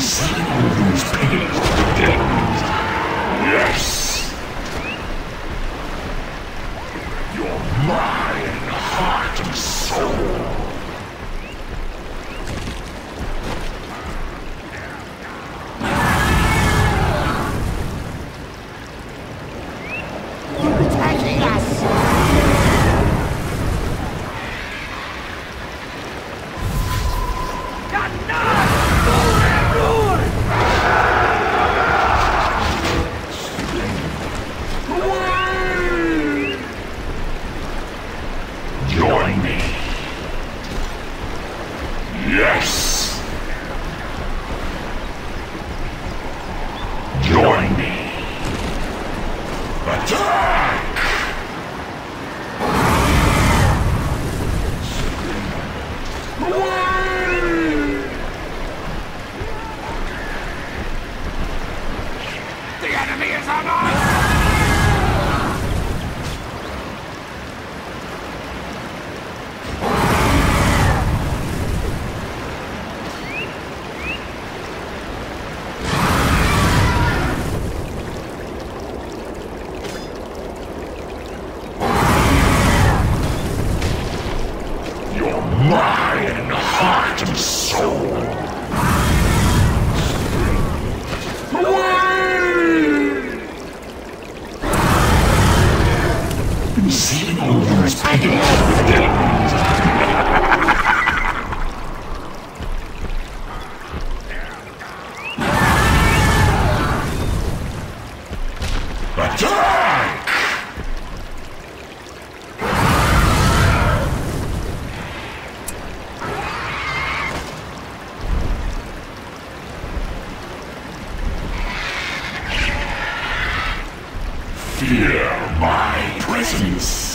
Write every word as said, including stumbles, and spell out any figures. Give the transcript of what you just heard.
seeing all those pains begins. Yes! You're mine, heart and soul. Join me. Yes. Join me. Attack! The enemy is on us! Mine, heart and soul. Been seeing all those pains begins. Attack! Fear my presence.